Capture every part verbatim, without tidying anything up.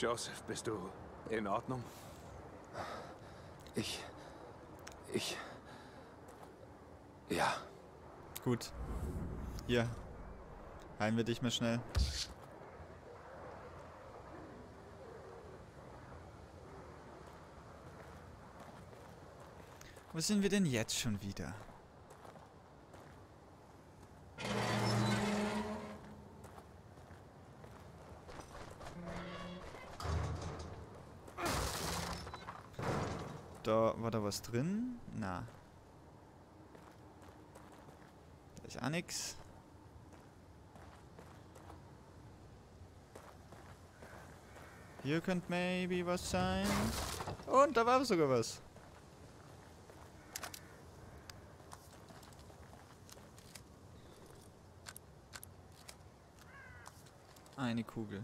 Joseph, bist du in Ordnung? Ich... Ich... Ja. Gut. Hier. Heilen wir dich mal schnell. Wo sind wir denn jetzt schon wieder? Da war da was drin? Na. Da ist auch nix. Hier könnte maybe was sein. Und da war sogar was. Eine Kugel.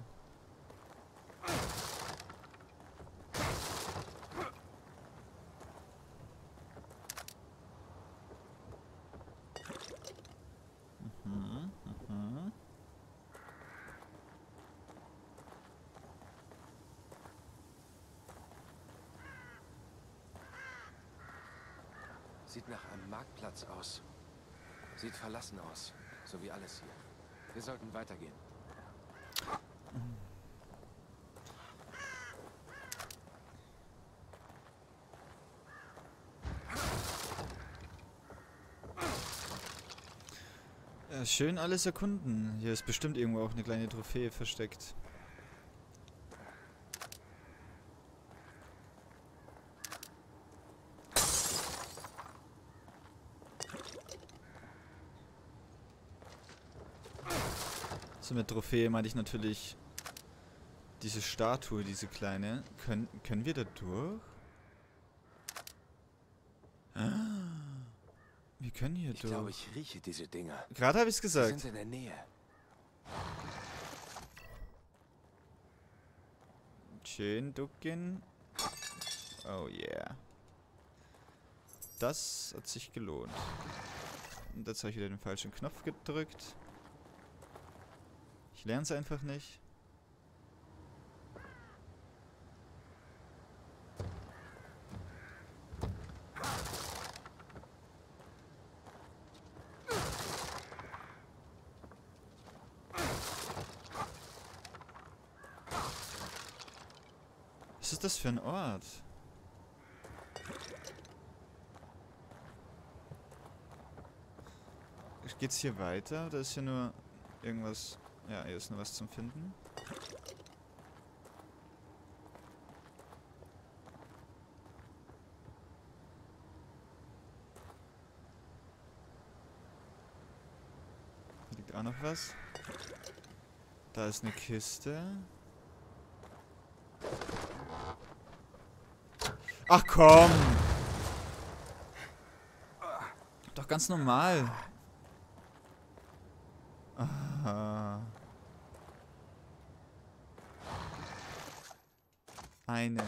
Mhm, mhm. Sieht nach einem Marktplatz aus. Sieht verlassen aus. So wie alles hier. Wir sollten weitergehen. Ja, schön alles erkunden. Hier ist bestimmt irgendwo auch eine kleine Trophäe versteckt. So, mit Trophäe meinte ich natürlich diese Statue, diese kleine. Können, können wir da durch? Ah, wir können hier Ich durch. glaube, ich rieche diese Dinger. Gerade habe ich es Sie gesagt. sind in der Nähe. Schön ducken. Oh yeah. Das hat sich gelohnt. Und jetzt habe ich wieder den falschen Knopf gedrückt. Ich lerne es einfach nicht. Was ist das für ein Ort? Geht's hier weiter? Oder ist hier nur irgendwas... Ja, hier ist nur was zum Finden. Hier liegt auch noch was. Da ist eine Kiste. Ach komm! Doch ganz normal. Aha. Eine.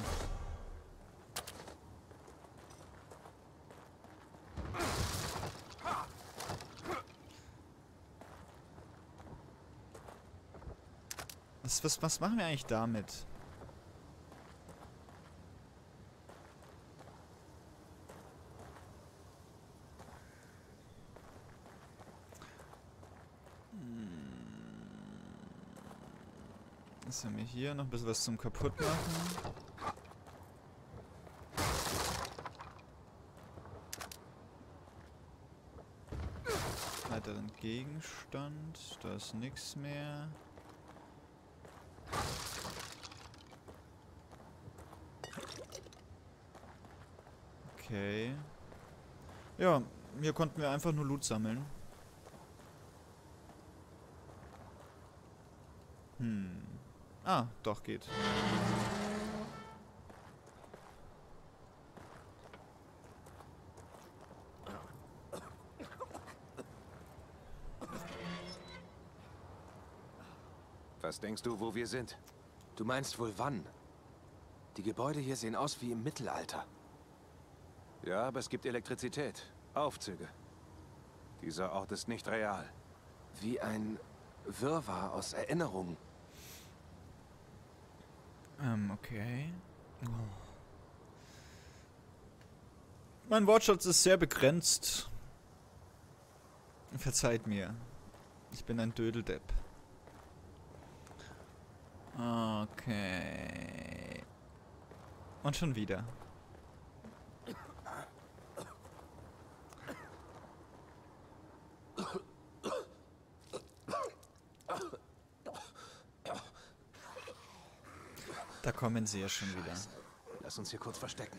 Was, was, was machen wir eigentlich damit? Jetzt haben wir hier noch ein bisschen was zum kaputt machen. Weiteren Gegenstand. Da ist nichts mehr. Okay. Ja, hier konnten wir einfach nur Loot sammeln. Hm. Ah, doch, geht. Was denkst du, wo wir sind? Du meinst wohl wann? Die Gebäude hier sehen aus wie im Mittelalter. Ja, aber es gibt Elektrizität. Aufzüge. Dieser Ort ist nicht real. Wie ein Wirrwarr aus Erinnerungen. Ähm, okay. Oh. Mein Wortschatz ist sehr begrenzt. Verzeiht mir. Ich bin ein Dödeldepp. Okay. Und schon wieder. Da kommen sie ja schon wieder. Lass uns hier kurz verstecken.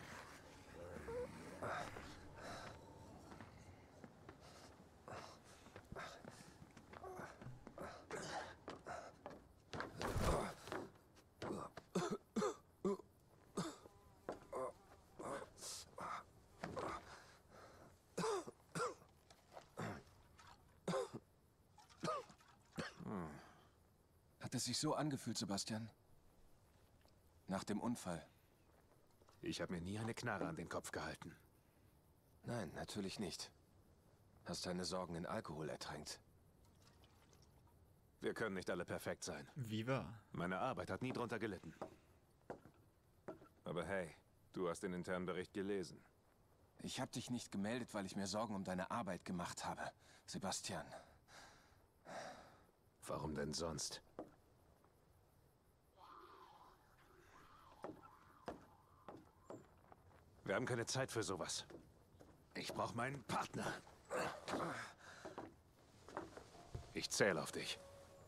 Hat es sich so angefühlt, Sebastian? Nach dem Unfall? Ich habe mir nie eine Knarre an den Kopf gehalten. Nein, natürlich nicht. Hast deine Sorgen in Alkohol ertränkt. Wir können nicht alle perfekt sein. Wie war? Meine Arbeit hat nie drunter gelitten. Aber hey, du hast den internen Bericht gelesen. Ich habe dich nicht gemeldet, weil ich mir Sorgen um deine Arbeit gemacht habe, Sebastian. Warum denn sonst? Wir haben keine Zeit für sowas. Ich brauche meinen Partner. Ich zähle auf dich.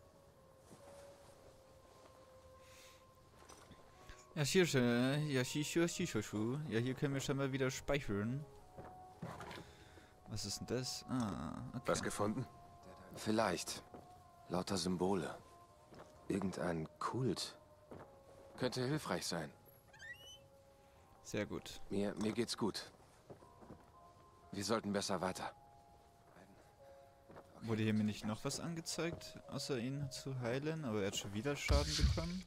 Ja, hier schön. Ja, hier, ja, hier können wir schon mal wieder speichern. Was ist denn das? Ah, okay. Was gefunden? Vielleicht. Lauter Symbole. Irgendein Kult. Könnte hilfreich sein. Sehr gut. Mir, mir geht's gut. Wir sollten besser weiter. Okay. Wurde hier mir nicht noch was angezeigt, außer ihn zu heilen? Aber er hat schon wieder Schaden bekommen.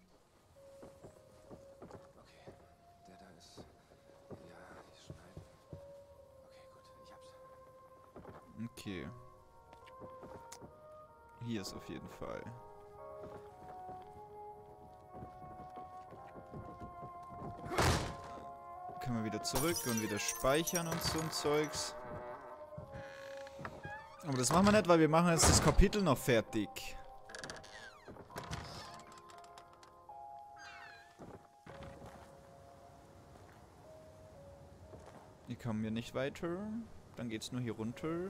Okay, der da ist... Ja, ich schneide. Okay, gut, ich hab's. Okay. Hier ist auf jeden Fall. Können wir wieder zurück und wieder speichern und so ein Zeugs. Aber das machen wir nicht, weil wir machen jetzt das Kapitel noch fertig. Hier kommen wir nicht weiter. Dann geht's nur hier runter.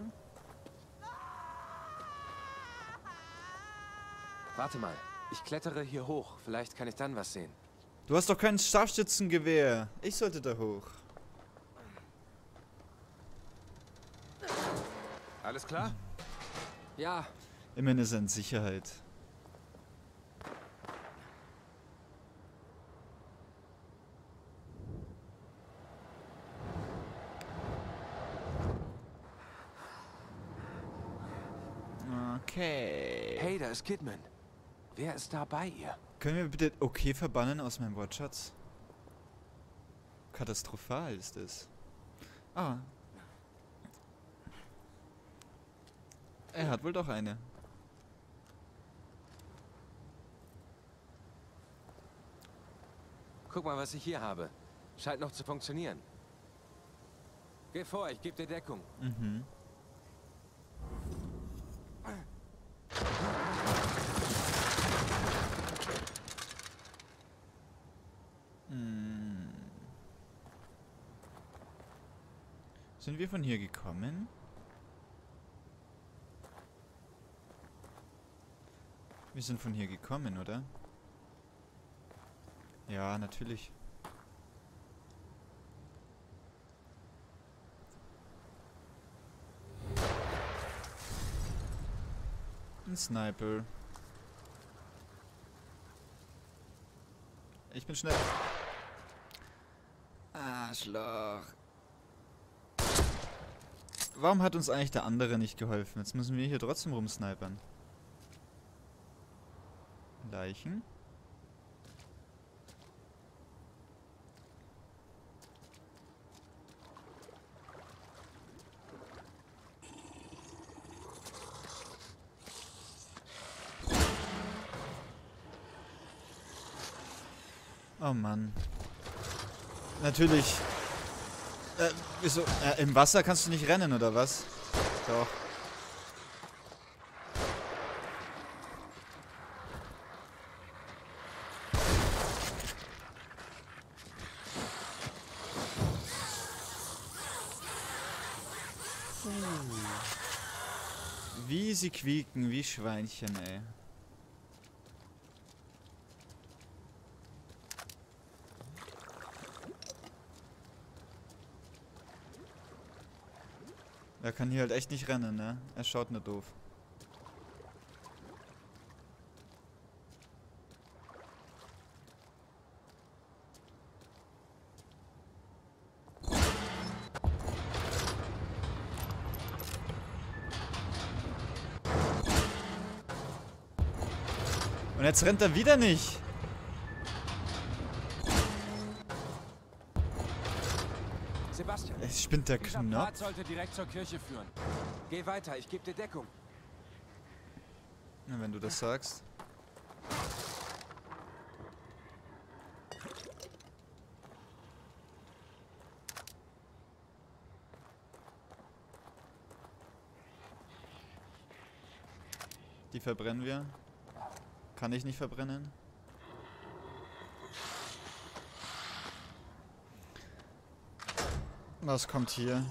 Warte mal, ich klettere hier hoch. Vielleicht kann ich dann was sehen. Du hast doch kein Scharfschützengewehr. Ich sollte da hoch. Alles klar? Ja. Immerhin ist er in Sicherheit. Okay. Hey, da ist Kidman. Wer ist da bei ihr? Können wir bitte okay verbannen aus meinem Wortschatz? Katastrophal ist es. Ah. Er hat wohl doch eine. Guck mal, was ich hier habe. Scheint noch zu funktionieren. Geh vor, ich gebe dir Deckung. Mhm. Hm. Sind wir von hier gekommen? Wir sind von hier gekommen, oder? Ja, natürlich. Ein Sniper. Ich bin schnell. Arschloch. Warum hat uns eigentlich der andere nicht geholfen? Jetzt müssen wir hier trotzdem rumsnipern. Leichen. Oh Mann. Natürlich. Äh, wieso? Äh, im Wasser kannst du nicht rennen, oder was? Doch. Wie sie quieken, wie Schweinchen, ey. Er kann hier halt echt nicht rennen, ne? Er schaut nur doof. Und jetzt rennt er wieder nicht. Sebastian, Es spinnt der dieser Knopf. Pfad sollte direkt zur Kirche führen. Geh weiter, ich gebe dir Deckung. Na, wenn du das sagst. Die verbrennen wir. Kann ich nicht verbrennen. Was kommt hier?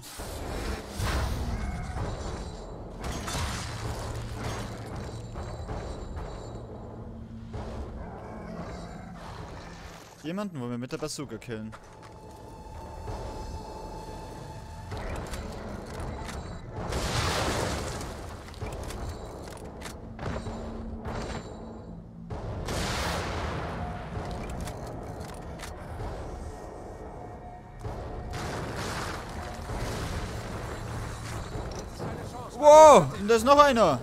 Jemanden wollen wir mit der Bazooka killen. Wow, und da ist noch einer.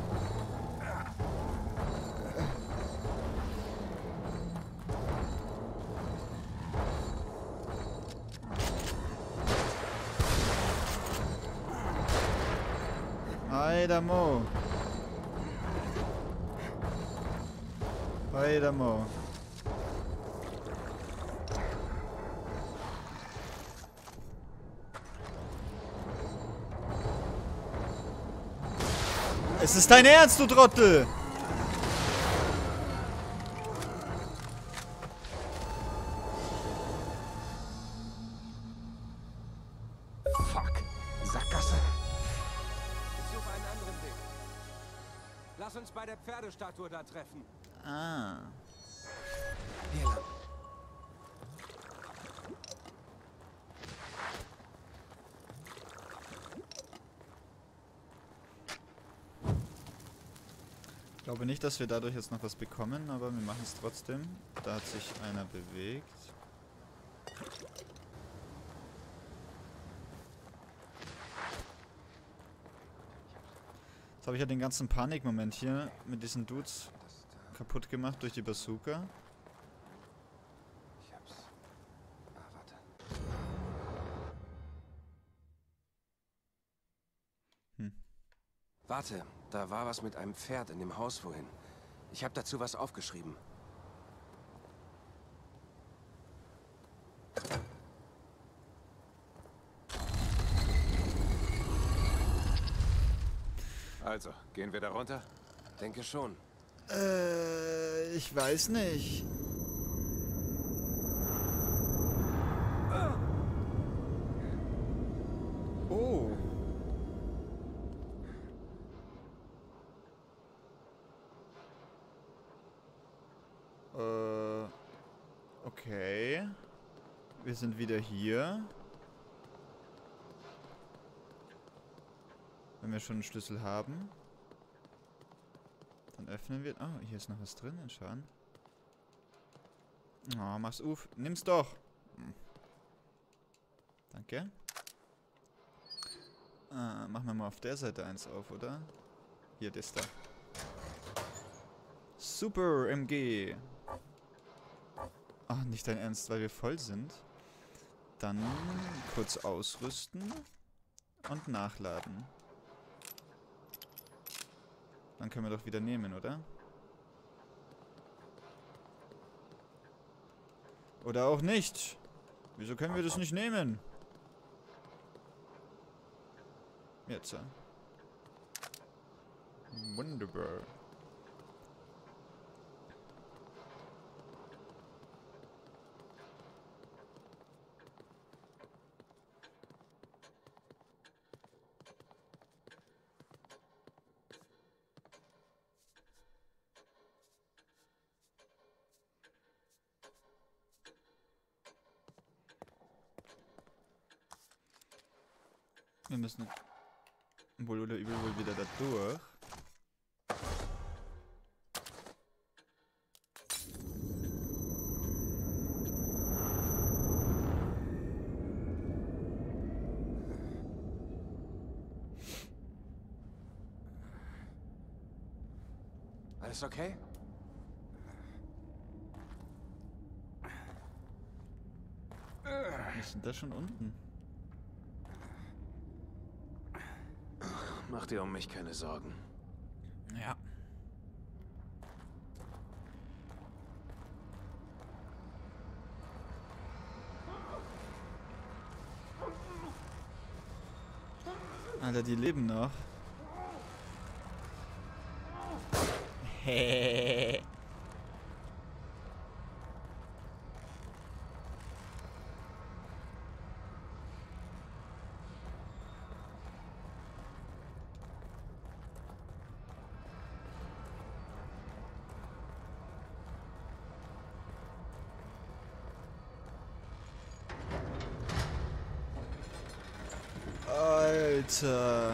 Alter Mo. Alter Mo. Es ist dein Ernst, du Trottel! Fuck. Sackgasse. Ich suche einen anderen Weg. Lass uns bei der Pferdestatue da treffen. Ah. Hier lang. Ich glaube nicht, dass wir dadurch jetzt noch was bekommen, aber wir machen es trotzdem. Da hat sich einer bewegt. Jetzt habe ich ja den ganzen Panikmoment hier mit diesen Dudes kaputt gemacht durch die Bazooka. Ich hab's. Ah, warte. Hm. Warte, da war was mit einem Pferd in dem Haus vorhin. Ich habe dazu was aufgeschrieben. Also, gehen wir da runter? Denke schon. Äh, ich weiß nicht. Oh. Äh, okay. Wir sind wieder hier. Wenn wir schon einen Schlüssel haben. Dann öffnen wir... Oh, hier ist noch was drin. Schauen. Oh, mach's auf. Nimm's doch. Hm. Danke. Ah, machen wir mal auf der Seite eins auf, oder? Hier, das da. Super M G. Ach, nicht dein Ernst, weil wir voll sind. Dann kurz ausrüsten und nachladen. Dann können wir doch wieder nehmen, oder? Oder auch nicht. Wieso können wir das nicht nehmen? Jetzt. Wunderbar. Wir müssen wohl oder übel wohl wieder da durch. Alles okay? Wir sind da schon unten. Mach dir um mich keine Sorgen. Ja. Alter, die leben noch. Hehehe. Alter.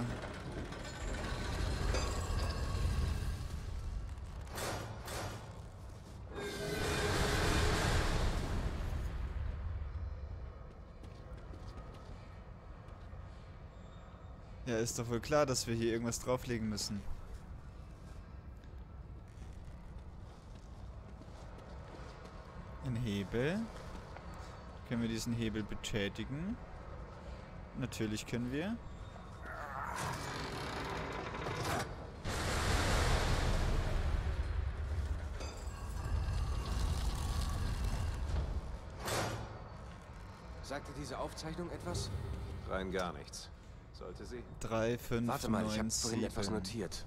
Ja, ist doch wohl klar, dass wir hier irgendwas drauflegen müssen. Ein Hebel. Können wir diesen Hebel betätigen? Natürlich können wir. Sagte diese Aufzeichnung etwas? Rein gar nichts. Sollte sie? drei, fünf, Warte mal, ich habe neun, vorhin etwas sieben. notiert.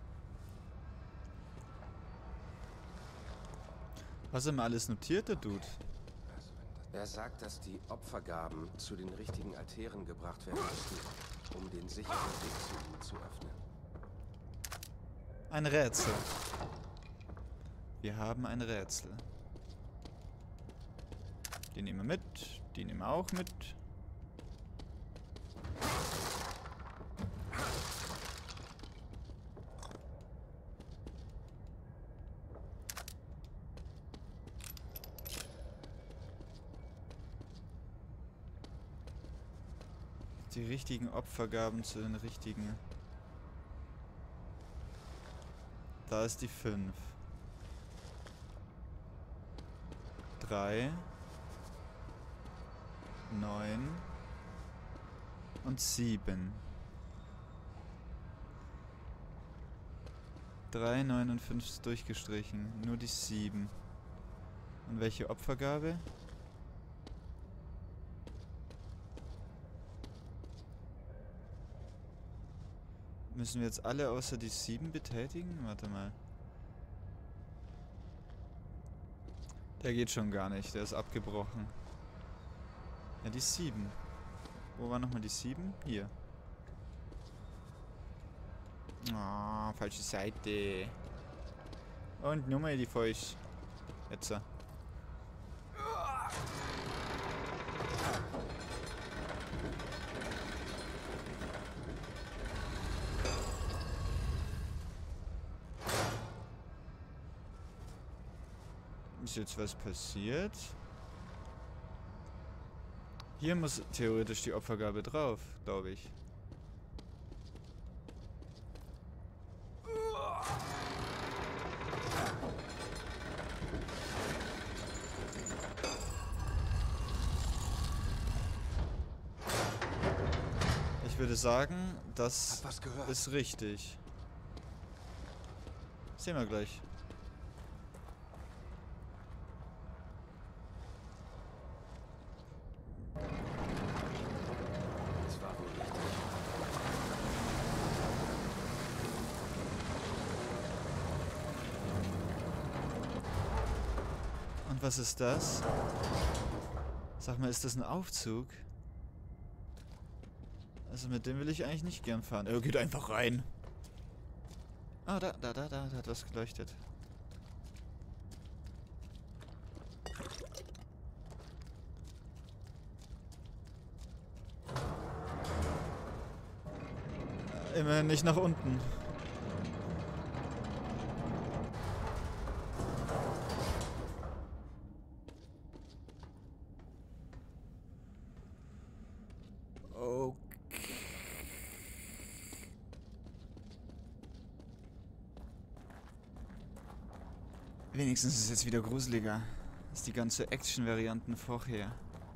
Was haben wir alles notiert, der Dude? Er sagt, dass die Opfergaben zu den richtigen Altären gebracht werden müssen, um den sicheren Weg zu ihnen zu öffnen. Ein Rätsel. Wir haben ein Rätsel. Die nehmen wir mit. Die nehmen wir auch mit. Die richtigen Opfergaben zu den richtigen. Da ist die fünf. drei. neun. Und sieben. drei, neun und fünf ist durchgestrichen. Nur die sieben. Und welche Opfergabe? Müssen wir jetzt alle außer die sieben betätigen? Warte mal. Der geht schon gar nicht, der ist abgebrochen. Ja, die sieben. Wo war nochmal die sieben? Hier. Ah, oh, falsche Seite. Und nochmal die falsch. Jetzt. Ist jetzt was passiert? Hier muss theoretisch die Opfergabe drauf, glaube ich. Ich würde sagen, das Hab was gehört. ist richtig. Sehen wir gleich. Und was ist das? Sag mal, ist das ein Aufzug? Also mit dem will ich eigentlich nicht gern fahren. Er geht einfach rein. Ah, da, da, da, da, da hat was geleuchtet. Immerhin nicht nach unten. Okay. Wenigstens ist es jetzt wieder gruseliger als die ganze Action-Varianten vorher.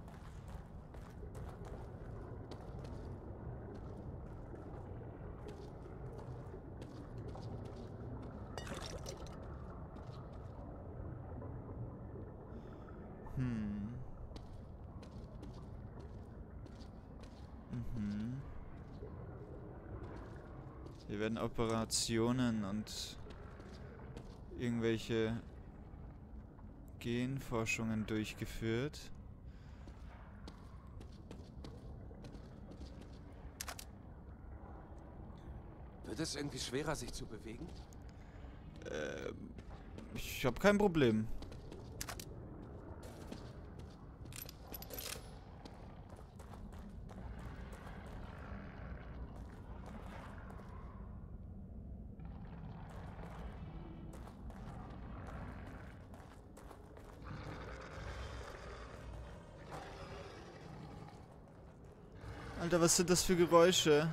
Hm. Mhm. Hier werden Operationen und irgendwelche Genforschungen durchgeführt. Wird es irgendwie schwerer, sich zu bewegen? Ähm, ich habe kein Problem. Alter, was sind das für Geräusche?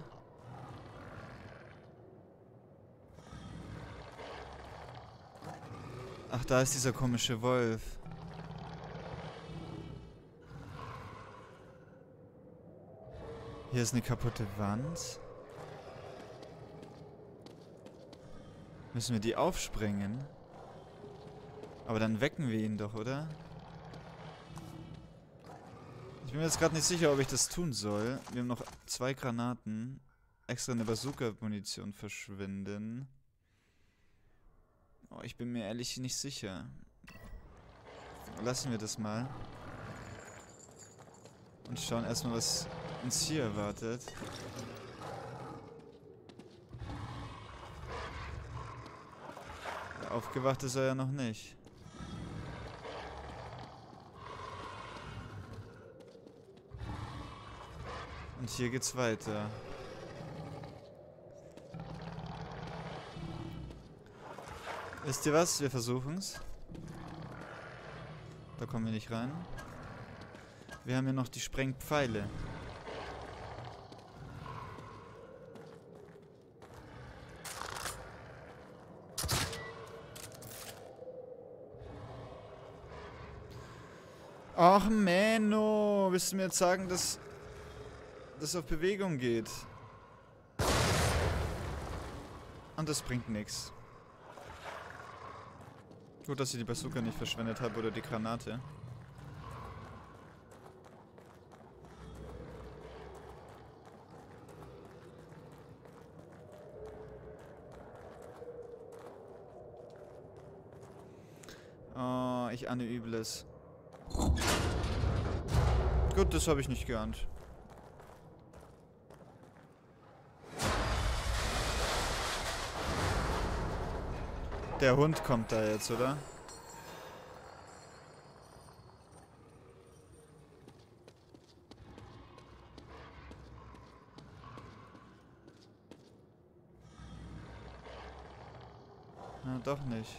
Ach, da ist dieser komische Wolf. Hier ist eine kaputte Wand. Müssen wir die aufsprengen? Aber dann wecken wir ihn doch, oder? Ich bin mir jetzt gerade nicht sicher, ob ich das tun soll. Wir haben noch zwei Granaten. Extra eine Bazooka-Munition verschwinden. Oh, ich bin mir ehrlich nicht sicher. Lassen wir das mal. Und schauen erstmal, was uns hier erwartet. Ja, aufgewacht ist er ja noch nicht. Und hier geht's weiter. Wisst ihr was? Wir versuchen's. Da kommen wir nicht rein. Wir haben hier noch die Sprengpfeile. Ach, Menno! Willst du mir jetzt sagen, dass das auf Bewegung geht? Und das bringt nichts. Gut, dass ich die Bazooka nicht verschwendet habe oder die Granate. Oh, ich ahne Übles. Gut, das habe ich nicht geahnt. Der Hund kommt da jetzt, oder? Na, doch nicht.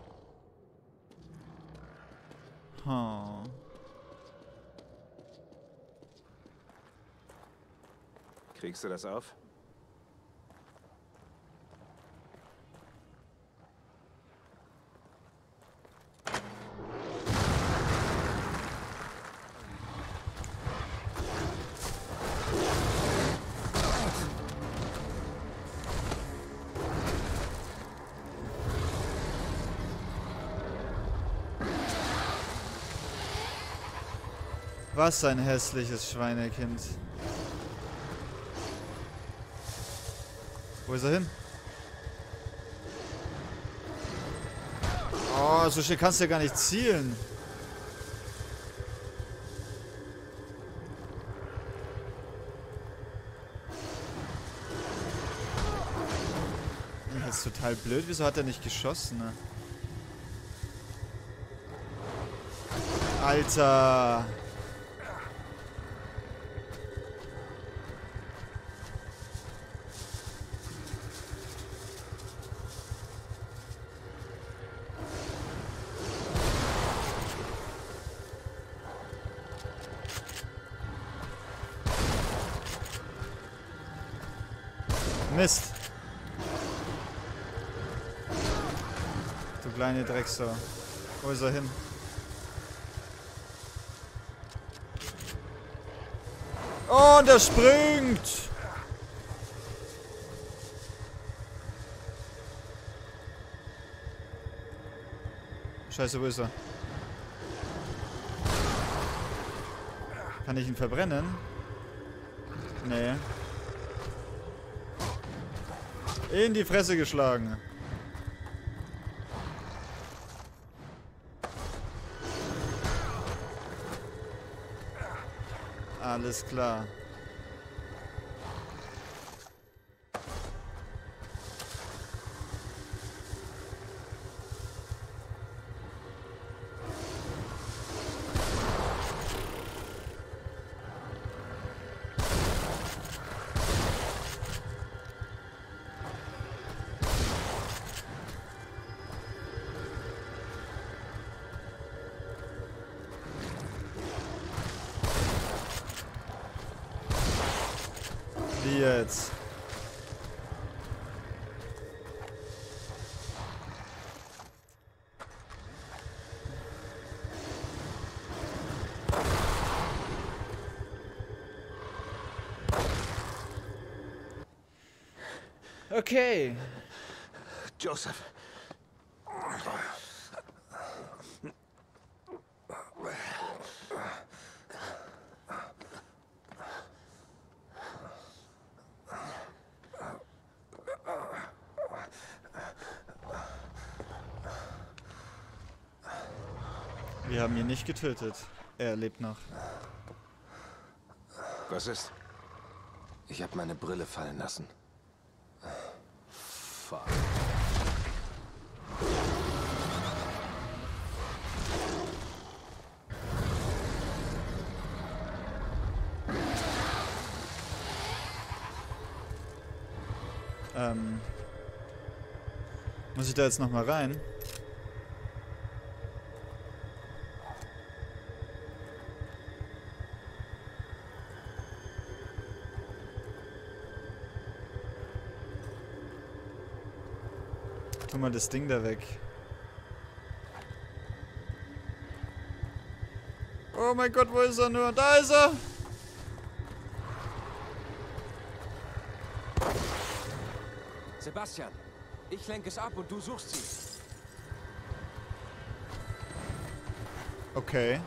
Oh. Kriegst du das auf? Was ein hässliches Schweinekind. Wo ist er hin? Oh, so schnell kannst du ja gar nicht zielen. total blöd. Wieso hat er nicht geschossen, ne? Alter! Mist! Du kleine Drecksau. Wo ist er hin? Oh, und er springt! Scheiße, wo ist er? Kann ich ihn verbrennen? Nee. In die Fresse geschlagen. Alles klar. Wie jetzt? Okay. Joseph. Wir haben ihn nicht getötet. Er lebt noch. Was ist? Ich habe meine Brille fallen lassen. Fuck. Ähm. Muss ich da jetzt noch mal rein? Tu mal das Ding da weg. Oh mein Gott, wo ist er nur? Da ist er! Sebastian, ich lenke es ab und du suchst sie. Okay.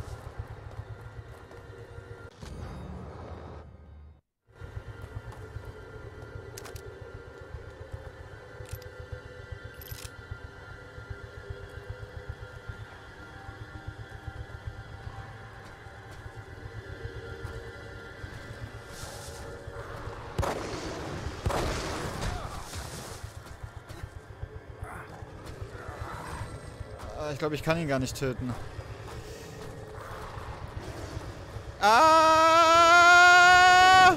Ich glaube, ich kann ihn gar nicht töten. Ah!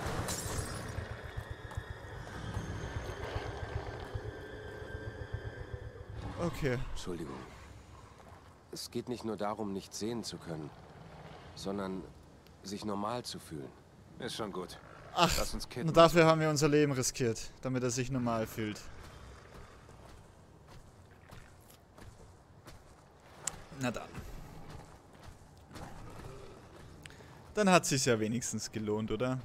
Okay. Entschuldigung. Es geht nicht nur darum, nicht sehen zu können, sondern sich normal zu fühlen. Ist schon gut. Ach, Lass uns kitten. nur dafür haben wir unser Leben riskiert, damit er sich normal fühlt. Na dann. Dann hat sich's ja wenigstens gelohnt, oder?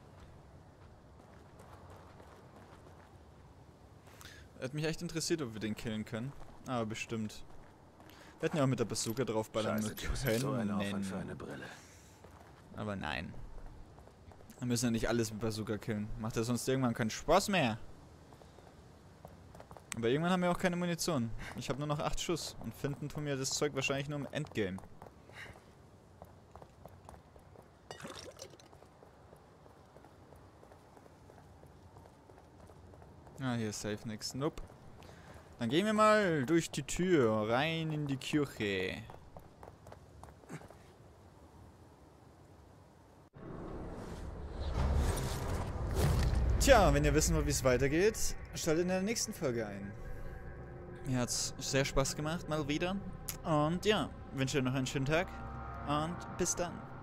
Hat mich echt interessiert, ob wir den killen können. Aber bestimmt. Wir hätten ja auch mit der Bazooka draufballern Scheiße, Joseph, so ein Aufwand für eine können. Brille. Aber nein. Wir müssen ja nicht alles mit Bazooka killen. Macht ja sonst irgendwann keinen Spaß mehr. Aber irgendwann haben wir auch keine Munition. Ich habe nur noch acht Schuss. Und finden tun wir das Zeug wahrscheinlich nur im Endgame. Ah, hier ist safe nix. Nope. Dann gehen wir mal durch die Tür rein in die Kirche. Tja, wenn ihr wissen wollt, wie es weitergeht, schaltet in der nächsten Folge ein. Mir hat's sehr Spaß gemacht, mal wieder. Und ja, wünsche euch noch einen schönen Tag und bis dann.